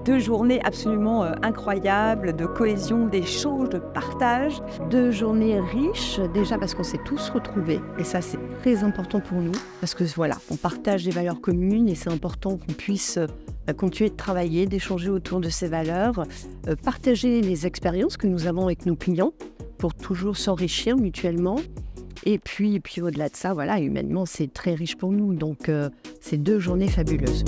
2 journées absolument incroyables de cohésion, d'échange, de partage. 2 journées riches, déjà parce qu'on s'est tous retrouvés. Et ça, c'est très important pour nous. Parce que voilà, on partage des valeurs communes et c'est important qu'on puisse continuer de travailler, d'échanger autour de ces valeurs, partager les expériences que nous avons avec nos clients pour toujours s'enrichir mutuellement. Et puis au-delà de ça, voilà, humainement, c'est très riche pour nous. Donc, c'est 2 journées fabuleuses.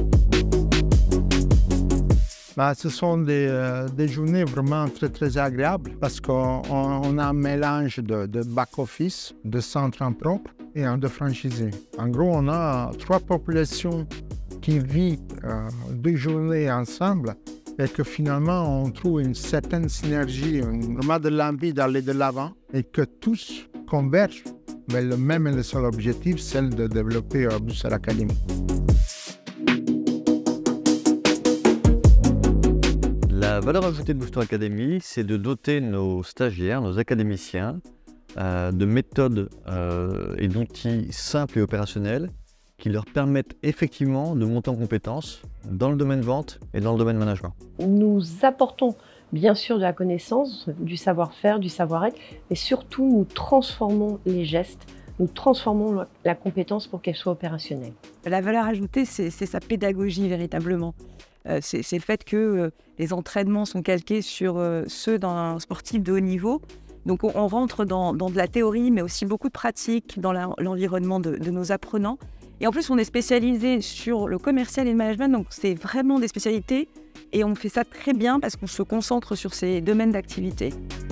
Ce sont des journées vraiment très, très agréables parce qu'on a un mélange de back-office, de centres en propre et de franchisés. En gros, on a 3 populations qui vivent 2 journées ensemble et que finalement, on trouve une certaine synergie, vraiment de l'envie d'aller de l'avant et que tous convergent vers le même et le seul objectif, celle de développer Booster Academy. La valeur ajoutée de Booster Academy, c'est de doter nos stagiaires, nos académiciens, de méthodes et d'outils simples et opérationnels qui leur permettent effectivement de monter en compétences dans le domaine vente et dans le domaine management. Nous apportons bien sûr de la connaissance, du savoir-faire, du savoir-être, mais surtout nous transformons les gestes, nous transformons la compétence pour qu'elle soit opérationnelle. La valeur ajoutée, c'est sa pédagogie véritablement. C'est le fait que les entraînements sont calqués sur ceux d'un sportif de haut niveau. Donc on rentre dans de la théorie, mais aussi beaucoup de pratique dans l'environnement de nos apprenants. Et en plus, on est spécialisé sur le commercial et le management, donc c'est vraiment des spécialités. Et on fait ça très bien parce qu'on se concentre sur ces domaines d'activité.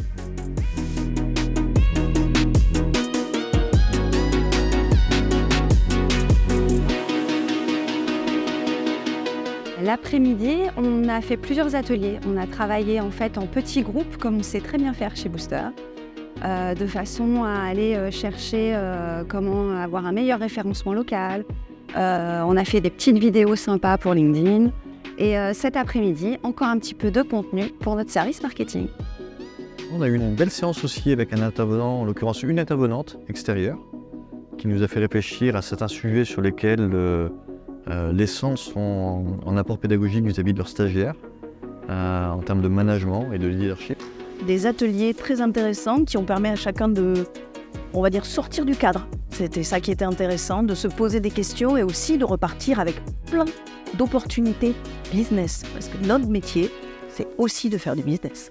L'après-midi, on a fait plusieurs ateliers. On a travaillé en fait en petits groupes, comme on sait très bien faire chez Booster, de façon à aller chercher comment avoir un meilleur référencement local. On a fait des petites vidéos sympas pour LinkedIn. Et cet après-midi, encore un petit peu de contenu pour notre service marketing. On a eu une belle séance aussi avec un intervenant, en l'occurrence une intervenante extérieure, qui nous a fait réfléchir à certains sujets sur lesquels les centres sont en apport pédagogique vis-à-vis de leurs stagiaires, en termes de management et de leadership. Des ateliers très intéressants qui ont permis à chacun de, on va dire, sortir du cadre. C'était ça qui était intéressant, de se poser des questions et aussi de repartir avec plein d'opportunités business. Parce que notre métier, c'est aussi de faire du business.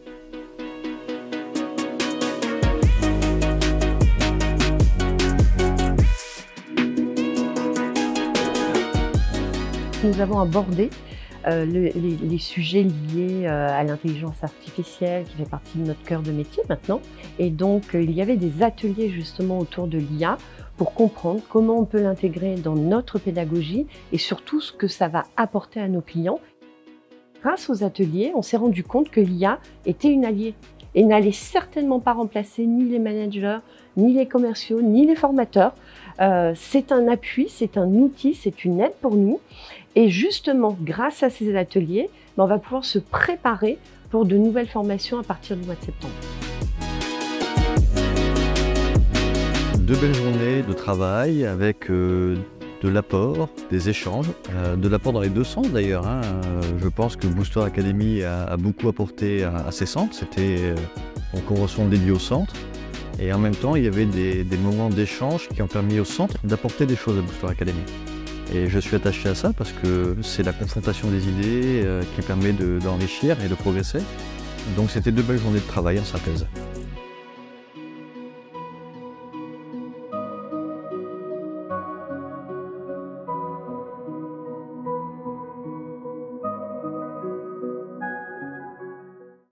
Nous avons abordé les sujets liés à l'intelligence artificielle qui fait partie de notre cœur de métier maintenant. Et donc, il y avait des ateliers justement autour de l'IA pour comprendre comment on peut l'intégrer dans notre pédagogie et surtout ce que ça va apporter à nos clients. Grâce aux ateliers, on s'est rendu compte que l'IA était une alliée et n'allait certainement pas remplacer ni les managers, ni les commerciaux, ni les formateurs. C'est un appui, c'est un outil, c'est une aide pour nous. Et justement, grâce à ces ateliers, on va pouvoir se préparer pour de nouvelles formations à partir du mois de septembre. 2 belles journées de travail avec de l'apport, des échanges, de l'apport dans les 2 sens d'ailleurs. Je pense que Booster Academy a beaucoup apporté à ces centres. C'était en convention dédiée au centre. Et en même temps, il y avait des moments d'échange qui ont permis au centre d'apporter des choses à Booster Academy. Et je suis attaché à ça parce que c'est la confrontation des idées qui permet d'enrichir et de progresser. Donc c'était 2 belles journées de travail en synthèse.